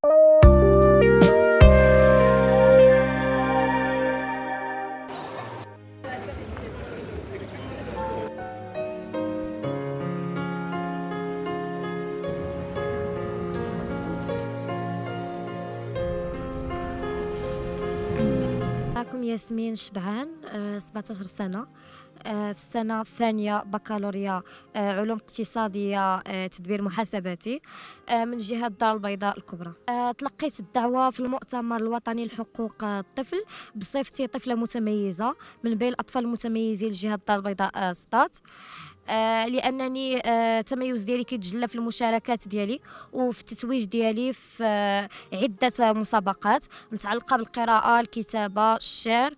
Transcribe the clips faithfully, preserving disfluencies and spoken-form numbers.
معكم ياسمين شبعان، سبعطاش سنة، في السنة الثانية بكالوريا علوم اقتصادية تدبير محاسباتي من جهة الدار البيضاء الكبرى. تلقيت الدعوة في المؤتمر الوطني لحقوق الطفل بصفتي طفلة متميزة من بين الأطفال المتميزين لجهة الدار البيضاء سطات، آه لانني آه التميز ديالي كيتجلى في المشاركات ديالي وفي التتويج ديالي في آه عده مسابقات متعلقه بالقراءه، الكتابه، الشعر،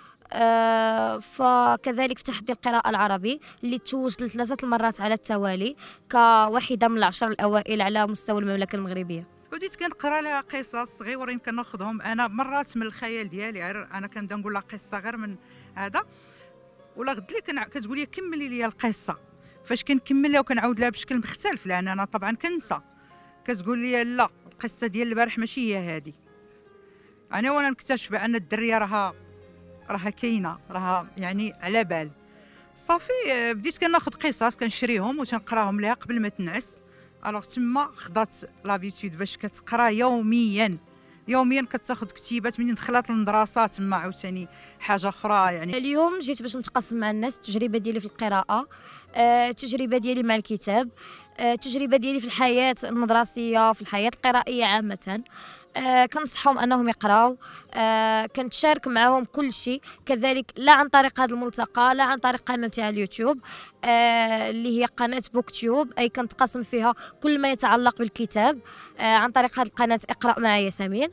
آه فكذلك في تحدي القراءه العربي اللي توجت لثلاثه المرات على التوالي كواحده من العشر الاوائل على مستوى المملكه المغربيه. بديت كنقرا لها قصص صغيورين كناخذهم انا مرات من الخيال ديالي، غير انا كنبدا نقول لها قصه غير من هذا ولا غد لي كتقول لي كملي لي القصه. فاش كنكمل لها وكنعاود لها بشكل مختلف لان انا طبعا كنسى، كتقول لي لا القصه ديال البارح ماشي هي هذه. انا وانا نكتشف بان الدريه راها راها كاينه، راها يعني على بال. صافي بديت كناخذ قصص كنشريهم وتنقراهم لها قبل ما تنعس. الوغ تما خدات لابيتود باش كتقرا يوميا يوميا كتاخذ كتيبات. منين دخلت للمدرسه تما عاوتاني حاجه اخرى. يعني اليوم جيت باش نتقاسم مع الناس التجربه ديالي في القراءه، التجربه ديالي مع الكتاب، التجربه ديالي في الحياه المدرسيه، في الحياه القرائيه عامه. آه كنصحهم انهم يقراو، آه كنتشارك معهم كل شيء، كذلك لا عن طريق هذا الملتقى لا عن طريق قناه تاع اليوتيوب آه اللي هي قناه بوكتيوب، اي كنتقاسم فيها كل ما يتعلق بالكتاب آه عن طريق هذه القناه اقرا مع ياسمين.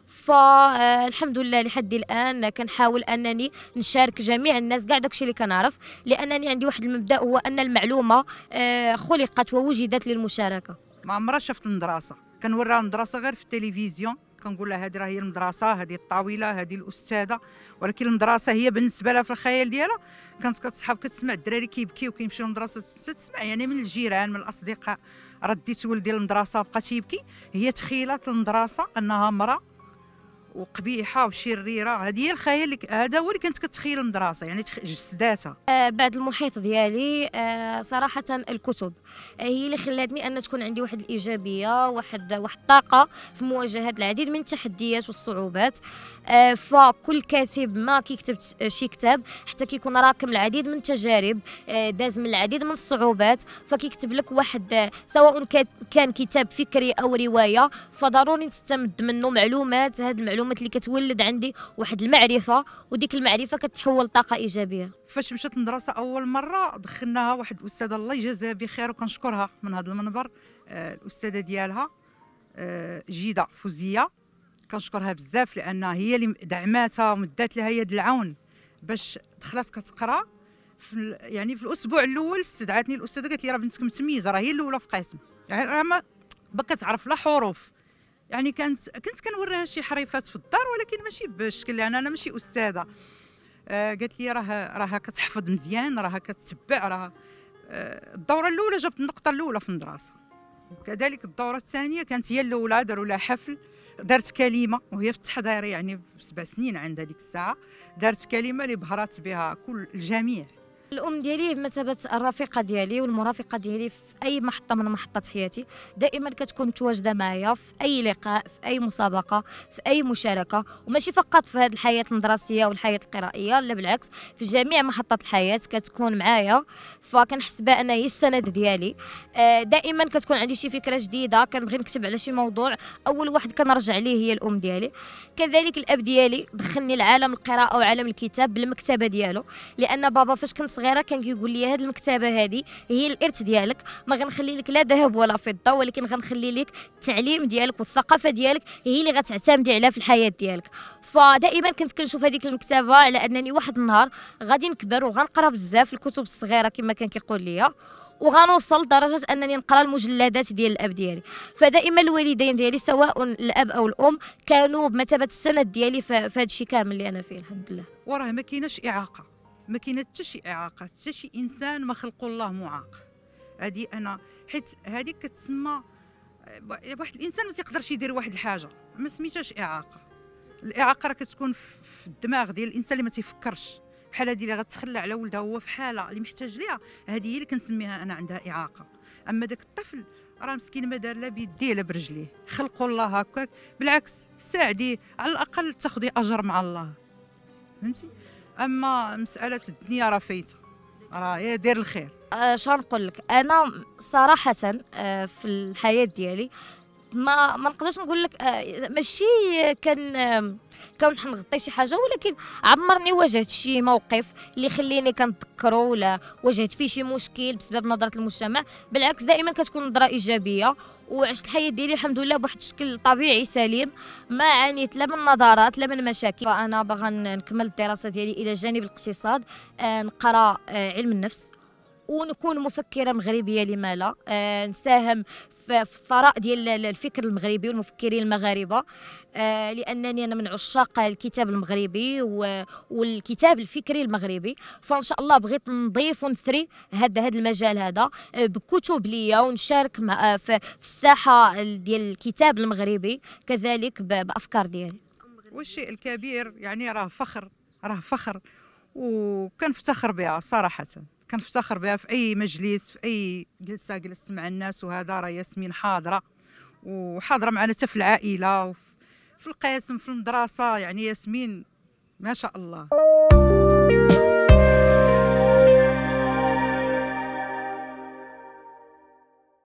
فالحمد لله لحد الان كنحاول انني نشارك جميع الناس كاع داكشي اللي كنعرف، لانني عندي واحد المبدا هو ان المعلومه آه خلقت ووجدت للمشاركه. ما عمرها شفت المدرسه، كنوريها المدرسه غير في التلفزيون، كنقول لها هذه راه هي المدرسه، هذه الطاوله، هذه الاستاذه. ولكن المدرسه هي بالنسبه لها في الخيال ديالها كانت كتصحاب كتسمع الدراري كيبكيو وكيمشيو للمدرسه، تسمع يعني من الجيران من الاصدقاء رديت ولدي للمدرسه بقى تيبكي. هي تخيلات المدرسه انها مراه وقبيحه وشريره، هذه هي الخيال، هذا هو اللي كانت كتخيل المدرسه، يعني جسداتها. آه بعد المحيط ديالي آه صراحه الكتب آه هي اللي خلاتني ان تكون عندي واحد الايجابيه، واحد واحد الطاقه في مواجهه العديد من التحديات والصعوبات. آه فكل كاتب ما كيكتب شي كتاب حتى كيكون راكم العديد من التجارب، آه داز من العديد من الصعوبات، فكيكتب لك واحد آه سواء كان كتاب فكري او روايه، فضروري تستمد منه معلومات. هاد المعلومات اللي كتولد عندي واحد المعرفه، وديك المعرفه كتحول طاقه ايجابيه. فاش مشات المدرسه اول مره دخلناها واحد الاستاذه الله يجازيها بخير وكنشكرها من هذا المنبر، آه الاستاذه ديالها آه جيده فوزيه، كنشكرها بزاف لانها هي اللي دعماتها ومدات لها يد العون باش دخلت كتقرا. في يعني في الاسبوع الاول استدعتني الاستاذه قالت لي راه بنتك متميزه، راه هي الاولى في قسم، يعني راه ما كتعرف لا حروف. يعني كانت كنت كنوريها شي حريفات في الدار ولكن ماشي بالشكل، لان انا ماشي استاذه. آه قالت لي راه راها كتحفظ مزيان، راها كتتبع، راه آه الدوره الاولى جابت النقطه الاولى في المدرسه. وكذلك الدوره الثانيه كانت هي الاولى، داروا لها حفل، دارت كلمه وهي في التحضير، يعني سبع سنين عندها ديك الساعه، دارت كلمه اللي بهرات بها كل الجميع. الام ديالي بمثابه الرفيقه ديالي والمرافقه ديالي في اي محطه من محطات حياتي، دائما كتكون متواجده معايا في اي لقاء، في اي مسابقه، في اي مشاركه، وماشي فقط في هذه الحياه المدرسيه والحياه القرائيه، لا بالعكس في جميع محطات الحياه كتكون معايا. فكنحس بانها هي السند ديالي. دائما كتكون عندي شي فكره جديده كنبغي نكتب على شي موضوع، اول واحد كنرجع ليه هي الام ديالي. كذلك الاب ديالي دخلني لعالم القراءه وعالم الكتاب بالمكتبه ديالو، لان بابا فاش كنت صغيره كان كيقول لي هذه المكتبه هذه هي الارث ديالك، ما غنخلي لك لا ذهب ولا فضه، ولكن غنخلي لك التعليم ديالك والثقافه ديالك هي اللي غتعتمدي عليها في الحياه ديالك. فدائما كنت كنشوف هذيك المكتبه على انني واحد النهار غادي نكبر وغنقرا بزاف الكتب الصغيره كما كان كيقول لي، وغنوصل لدرجه انني نقرا المجلدات ديال الاب ديالي. فدائما الوالدين ديالي سواء الاب او الام كانوا بمثابه السند ديالي في هذا الشيء كامل اللي انا فيه الحمد لله. وراه ما كايناش اعاقه، ما كاينه حتى شي اعاقه، حتى شي انسان ما خلقوا الله معاق. هذه انا حيت هذه كتسمى واحد الانسان ما تيقدرش يدير واحد الحاجه ما سميتهاش اعاقه. الاعاقه راه كتكون في الدماغ ديال الانسان اللي ما تيفكرش، بحال هذه اللي غتخلى على ولدها هو في حاله اللي محتاج ليها، هذه هي اللي كنسميها انا عندها اعاقه. اما داك الطفل راه مسكين ما دار لا بيديه لا برجليه، خلقوا الله هكاك، بالعكس ساعديه على الاقل تاخذي اجر مع الله، فهمتي. اما مساله الدنيا راه فايته، راه يا دير الخير. اش غنقول لك انا صراحه آه، في الحياه ديالي ما ما نقدرش نقول لك آه، ماشي كان آه، كنحن نغطي شي حاجه، ولكن عمرني واجهت شي موقف اللي يخليني كنتذكرو ولا واجهت فيه شي مشكل بسبب نظره المجتمع. بالعكس دائما كتكون نظره ايجابيه، وعشت الحياه ديالي الحمد لله بواحد الشكل طبيعي سليم، ما عانيت لا من نظرات لا من مشاكل. انا باغا نكمل الدراسه ديالي الى جانب الاقتصاد، آه، نقرا آه، علم النفس، ونكون مفكره مغربيه لما لا، آه نساهم في في الثراء ديال الفكر المغربي والمفكرين المغاربه، آه لانني انا من عشاق الكتاب المغربي والكتاب الفكري المغربي. فان شاء الله بغيت نضيف ونثري هذا هذا المجال هذا آه بكتب ليا، ونشارك مع في, في الساحه ديال الكتاب المغربي كذلك بافكار ديالي. والشيء الكبير يعني راه فخر، راه فخر، وكنفتخر بها صراحه، كنفتخر بها في اي مجلس، في اي جلسه جلست مع الناس، وهذا راه ياسمين حاضره وحاضره معنا حتى في العائله وفي القسم في المدرسه، يعني ياسمين ما شاء الله.